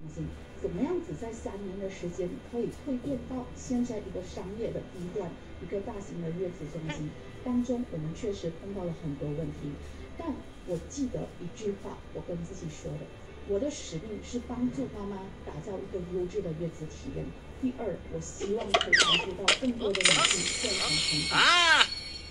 怎么样子在3年的时间可以蜕变到现在一个商业的低端，一个大型的月子中心当中，我们确实碰到了很多问题。但我记得一句话，我跟自己说的：我的使命是帮助妈妈打造一个优质的月子体验。第二，我希望可以帮助到更多的女性健康成长。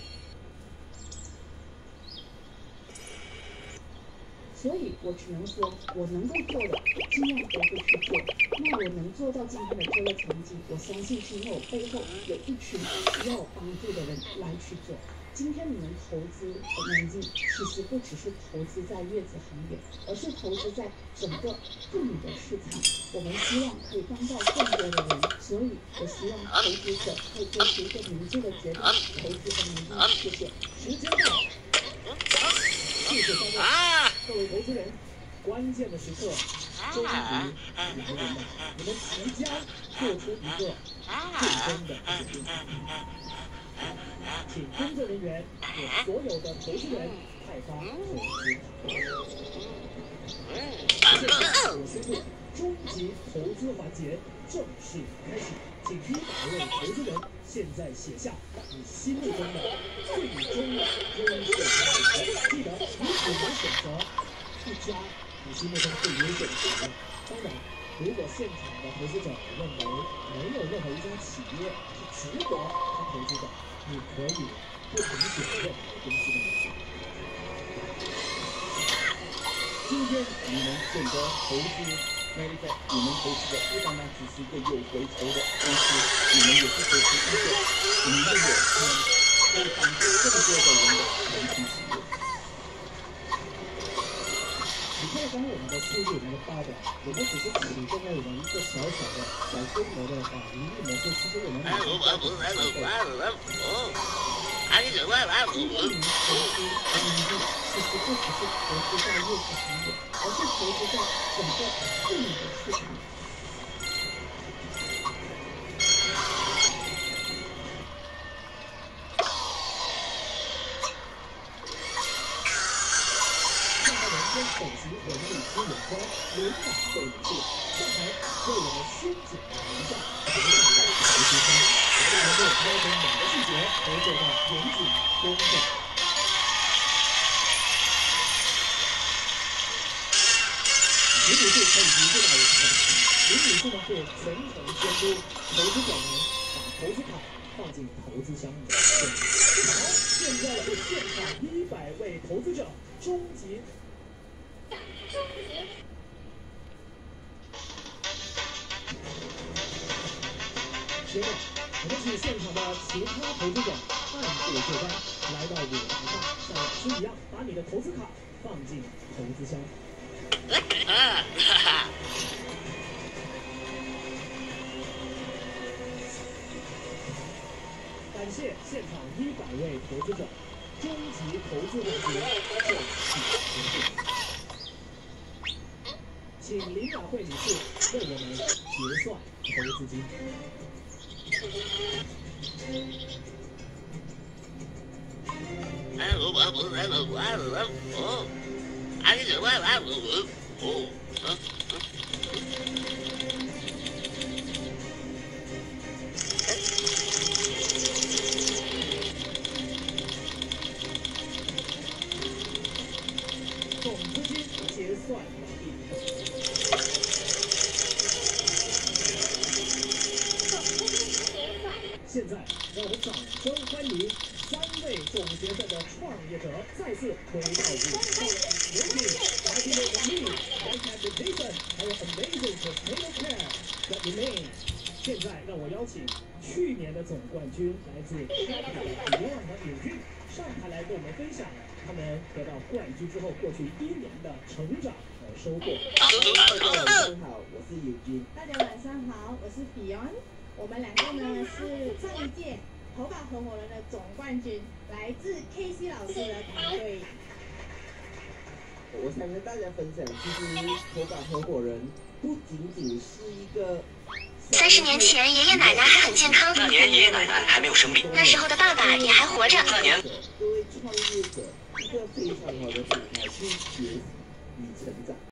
所以我只能说，我能够做的，尽量都会去做。那我能做到今天的这个成绩，我相信是因为我背后有一群需要帮助的人来去做。今天你们投资Amazing，其实不只是投资在月子行业，而是投资在整个妇女的市场。我们希望可以帮到更多的人，所以我希望投资者会做出一个明智的决定，投资Amazing。谢谢。时间到了。谢谢大家，各位投资人，关键的时刻，终于来临了，你们即将做出一个最终的决定。请工作人员给所有的投资人派发投资卡。现在我宣布，终极投资环节正式开始，请100位投资人现在写下你心目中的最终优秀选择。记得你只能选择一家你心目中最优秀的选择。当然，如果现场的投资者认为没有任何一家企业是值得他投资的，你可以不停选任何公司的名字。今天你们选择投资Medical， 你们投资的不单单只是一个有回酬的公司，你们也是投资一个你们有可以帮助更多的人的媒体企业。你看刚刚我们的数据，我们的报表，我们只是启动了我们一个小小的小规模的盈利模式。其实我们每天标准是3倍。一个名投资Amazing，其实不只是投资在月子行业，而是投资在整个妇女的市场。上台人间首席人力资源官刘满慧女士上台为我们先简单一下投资的投资商，我们能够挑选2个细节，都做到严谨公正。林女士可以移步到我们的台，林女士呢会全程监督投资者们把投资卡放进投资箱里。好，现在是现场100位投资者终极。接着，我们请现场的其他投资者按部就班，来到舞台上，像老师一样，把你的投资卡放进投资箱。感谢现场100位投资者，终极投资环节正式结束。请林雅慧女士为我们结算投资金。总资金结算完毕。现在，让我们掌声欢迎3位总决赛的创业者再次回到舞台上。有请来宾的能力、Reputation， 还有 Amazing Potato Care 的 Elaine。现在让我邀请去年的总冠军来自 Happy 的 Beyond 和尹俊上台来跟我们分享他们得到冠军之后过去1年的成长和收获。 大家晚上好，我是尹俊。 大家晚上好，我是 Beyond。我们2个呢是上一届头发合伙人的总冠军，来自 KC 老师的团队。 我想跟大家分享，其实头发合伙人不仅仅是一个。 30年前，爷爷奶奶还很健康， 那年爷爷奶奶还没有生病， 那时候的爸爸也还活着。 那年， 各位创业者一个非常好的平台去学习与成长。